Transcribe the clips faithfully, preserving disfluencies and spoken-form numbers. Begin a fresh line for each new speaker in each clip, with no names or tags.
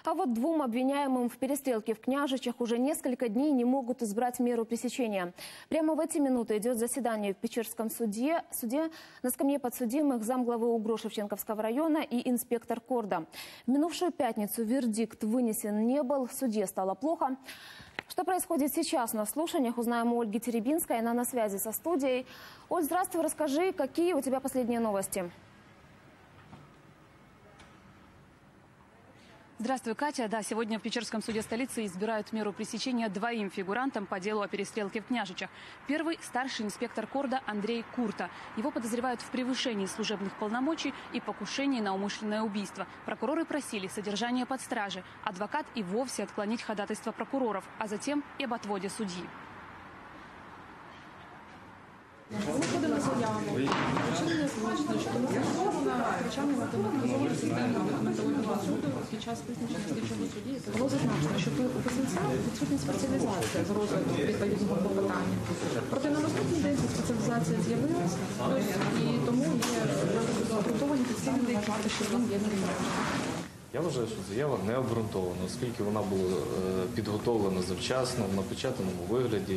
А вот двум обвиняемым в перестрелке в Княжичах уже несколько дней не могут избрать меру пресечения. Прямо в эти минуты идет заседание в Печерском суде. суде на скамье подсудимых замглавы УГРО Шевченковского района и инспектор Корда. В минувшую пятницу вердикт вынесен не был, судье стало плохо. Что происходит сейчас на слушаниях, узнаем у Ольги Теребинской. Она на связи со студией. Оль, здравствуй, расскажи, какие у тебя последние новости?
Здравствуй, Катя. Да, сегодня в Печерском суде столицы избирают меру пресечения двоим фигурантам по делу о перестрелке в Княжичах. Первый – старший инспектор Корда Андрей Курта. Его подозревают в превышении служебных полномочий и покушении на умышленное убийство. Прокуроры просили содержание под стражей, адвокат и вовсе отклонить ходатайство прокуроров, а затем и об отводе судьи.
Подали заяву. Вчинення злочину щодо незаконного втручання на тимчасове засідання документального суду під час визначення слідчого судді. Було зазначено, що у фахівця відсутня спеціалізація з розгляду відповідного клопотання. Проте на наступний день ця спеціалізація з'явилася, і тому є обґрунтовані підстави факти, що він є невинним.
Я вважаю, що заява не обґрунтована, оскільки вона була підготовлена завчасно, в напечатаному вигляді.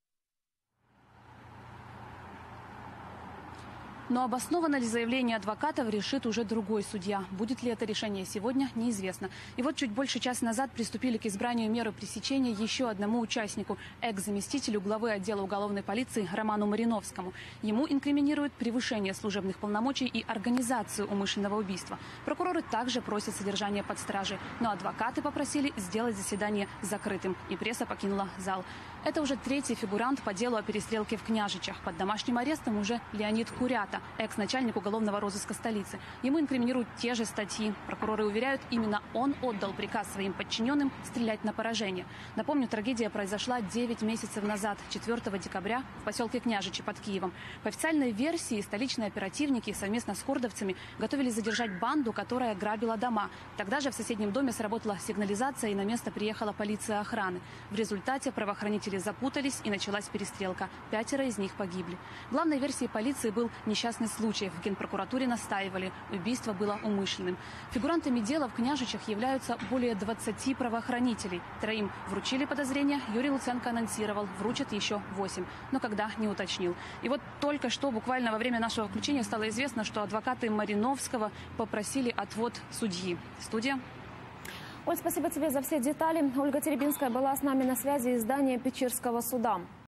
Но обосновано ли заявление адвокатов, решит уже другой судья. Будет ли это решение сегодня, неизвестно. И вот чуть больше часа назад приступили к избранию меры пресечения еще одному участнику, экс-заместителю главы отдела уголовной полиции Роману Мариновскому. Ему инкриминируют превышение служебных полномочий и организацию умышленного убийства. Прокуроры также просят содержание под стражей, но адвокаты попросили сделать заседание закрытым, и пресса покинула зал. Это уже третий фигурант по делу о перестрелке в Княжичах. Под домашним арестом уже Леонид Курята, экс-начальник уголовного розыска столицы. Ему инкриминируют те же статьи. Прокуроры уверяют, именно он отдал приказ своим подчиненным стрелять на поражение. Напомню, трагедия произошла девять месяцев назад, четвёртого декабря, в поселке Княжичи под Киевом. По официальной версии, столичные оперативники совместно с кордовцами готовились задержать банду, которая грабила дома. Тогда же в соседнем доме сработала сигнализация, и на место приехала полиция охраны. В результате правоохранители запутались, и началась перестрелка. Пятеро из них погибли. Главной версией полиции был несчастный случай. В Генпрокуратуре настаивали. Убийство было умышленным. Фигурантами дела в Княжичах являются более двадцати правоохранителей. Троим вручили подозрения. Юрий Луценко анонсировал, вручат еще восемь. Но когда, не уточнил. И вот только что, буквально во время нашего включения, стало известно, что адвокаты Мариновского попросили отвод судьи. Студия.
Оль, спасибо тебе за все детали. Ольга Теребинская была с нами на связи из здания Печерского суда.